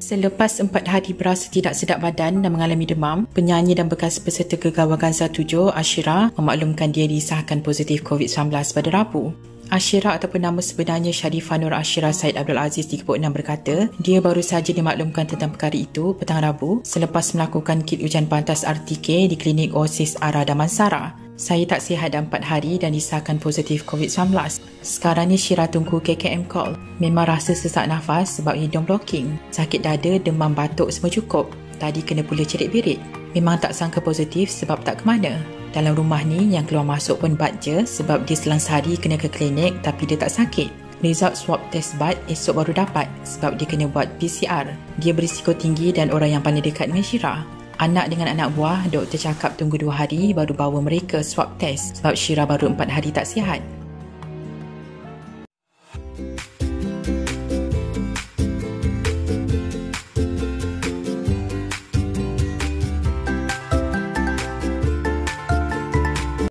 Selepas 4 hari berasa tidak sedap badan dan mengalami demam, penyanyi dan bekas peserta Gegar Waganza 7, Ashira, memaklumkan dia disahkan positif COVID-19 pada Rabu. Ashira ataupun nama sebenarnya Sharifah Nur Ashira Said Abdul Aziz 36 berkata, dia baru saja dimaklumkan tentang perkara itu petang Rabu selepas melakukan kit ujian pantas RTK di klinik Oasis Ara Damansara. Saya tak sihat dah 4 hari dan disahkan positif COVID-19. Sekarang ni Shira tunggu KKM call. Memang rasa sesak nafas sebab hidung blocking. Sakit dada, demam, batuk semua cukup. Tadi kena pula cerit birit. Memang tak sangka positif sebab tak ke mana. Dalam rumah ni yang keluar masuk pun bat je sebab dia selang sehari kena ke klinik tapi dia tak sakit. Result swab test bat esok baru dapat sebab dia kena buat PCR. Dia berisiko tinggi dan orang yang paling dekat dengan Shira. Anak dengan anak buah, doktor cakap tunggu 2 hari baru bawa mereka swab test sebab Shira baru 4 hari tak sihat.